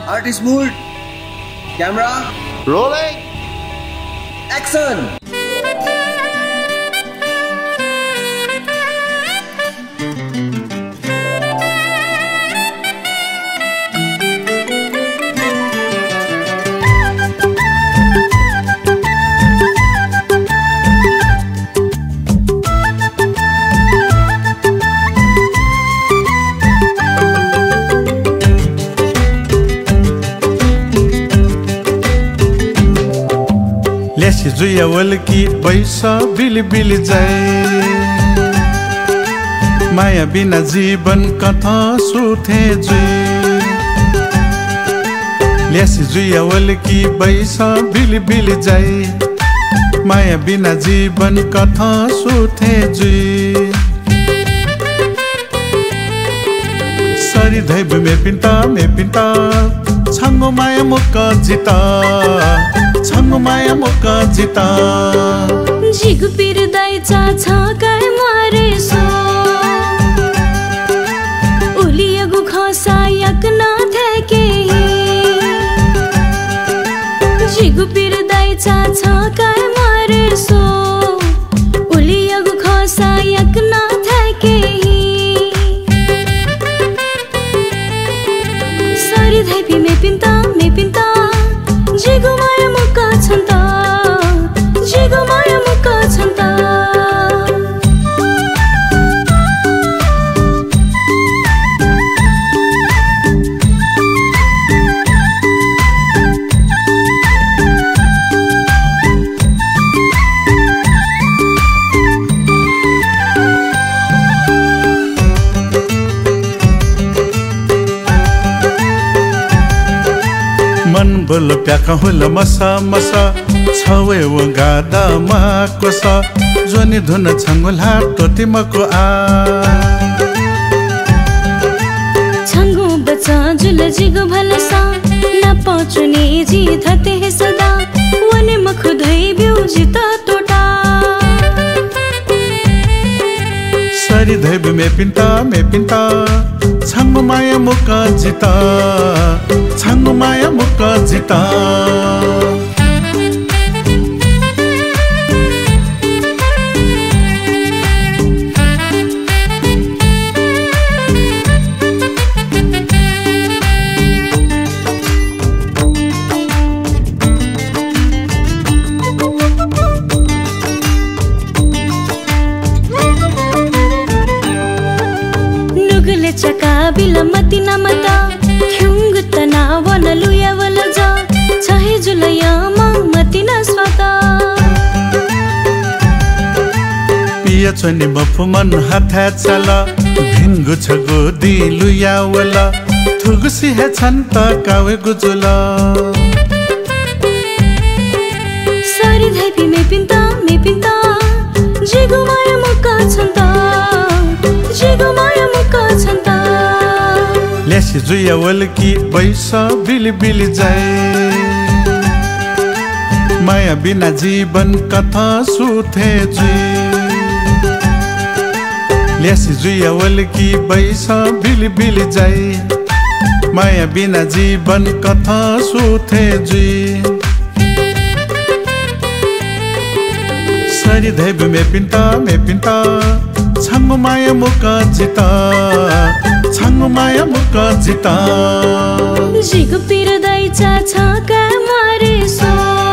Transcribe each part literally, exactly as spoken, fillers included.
Artist mood. Camera. Rolling. Action. ल्यासी जुया वल्की पैसा बिली बिली जाए माया बिना जीवन कथा सुथे जुई ल्यासी जुया वल्की पैसा बिली बिली जाए माया बिना जीवन कथा सुथे जुई सरी धैब में पिंता में पिंता छंगो माया मुक्का जिता छंगो माया मुक्का जिता जिग पिर दाइचा छ काय मारे सो उलियगु खसा यक न थेके जिग पिर दाइचा छ काय मारे सो उलियगु खसा यक न थेके सरी धैपी में पिंता में पिंता जिगु माया मुक्का छन्ता जिगु माया मुक्का छन्ता मन बोल प्याका हुल मसा मसा छवे वो गादा माको सा जोनी धुन छंगुल हाट तिमको आ छंगु बचा जुल जिगु भलसा न पहुँचने जी थते है सदा वने मखु धई बिउ जिता टोटा सरी धैब में पिंता में पिंता छंग माया मुक्का जिता छंग माया मुक्का जिता नुगले चका बिल मति न मता ख्युंग तना वन लुया वल जा छहे जुलया मा मति न स्वता पिया चनी बफु मन हाथा चला भिंगु छगो दी लुया वला थुगुसी है छन्ता कावे गुजुला सारी धैपी में पिंता में पिंता जिगु माया मुक्का छन्ता जिगु माया मुक्का छन्ता ल्यासी जुया वल्की पैसा बिली बिली जाए माया बिना जीवन कथा सुथे जुई ल्यासी जुया वल्की पैसा बिली बिली जाए माया बिना जीवन कथा सुथे जुई सरी धैब में पिंता में पिंता छंग माया मुक्का जिता छंग माया मुक्का जिता जिग पिर दाइचा छ काय मारे सो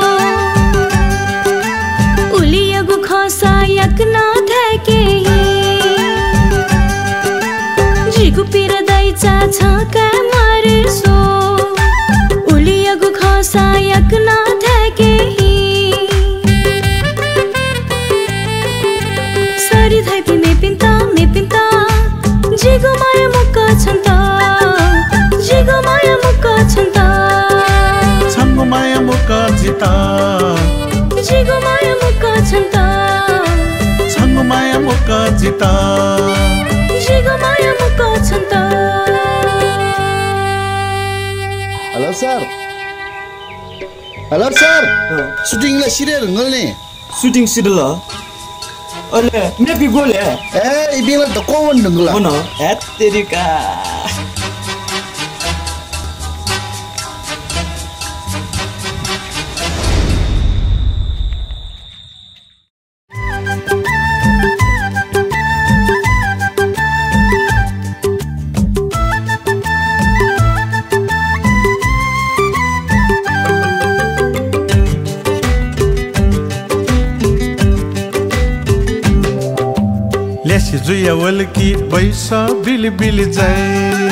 उलियगु खसा यक न थेके जिग पिर दाइचा छ काय मारे सो उलियगु खसा यक न थेके सरी धैपी में पिंता में पिंता जिगु माया मुक्का छन्ता जिगु माया मुक्का छन्ता छंग माया मुक्का जिता जिगु माया मुक्का छन्ता छंग माया मुक्का जिता जिगु माया मुक्का छन्ता hello sir hello sir shooting ला serial ngolne Shooting sidala. Ole, maybe go le. Eh, ibila to kon dengla. Ono, et terika. जुया वल्की पैसा बिली बिली जाए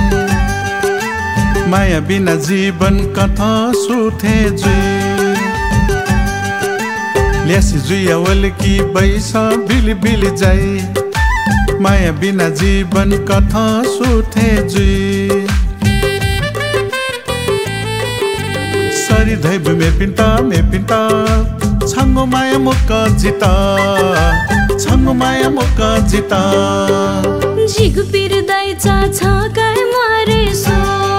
माया बिना जीवन कथा सुथे जुई ल्यासी जुया वल्की पैसा बिली बिली जाए माया बिना जीवन कथा सुथे जुई सरी धैब मे पिन्ता मे पिन्ता छंगो माया मुक्का जिता छंगो माया मुक्का जिता जिगु पिरदाइचा छ काय मारे सो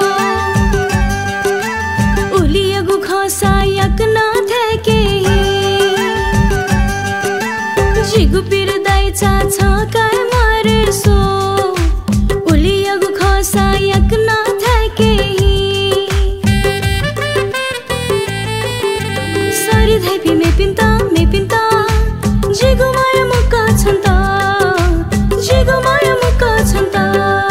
उलियगु खसा यक न थेके जिगु पिरदाइचा छ काय मारे सो उलियगु खसा यक न थेके सरी धैपी मे पिन्ता मे पिन्ता जिगु माया मुक्का छन्ता जिगु माया मुक्का छन्ता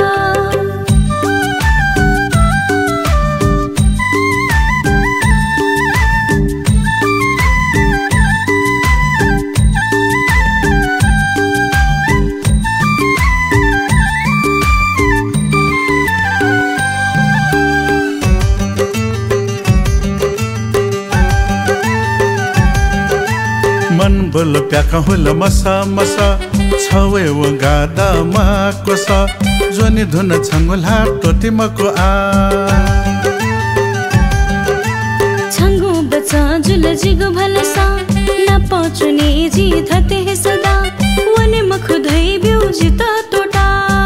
मन बोल प्याका हुल मसा मसा छवे वो गादा माको सा जोनी धुन छंगुल हात तोती मको आ छंगु बचा जुल जिगु भलसा न पहुँचने जी धते है सदा वने मखु धई बिउ जिता तोटा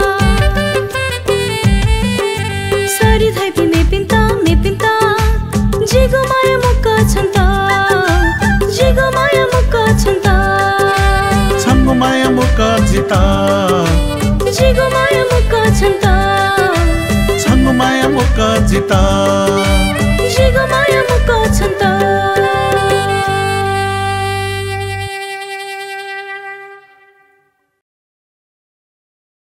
सारी धैपी मे पिन्ता मे पिन्ता जिगु माया मुक्का छन्ता जिगु माया मुक्का छन्ता छंगु माया मुक्का जिता जिगु माया मुक्का छन्ता छंगु माया मुक्का जिता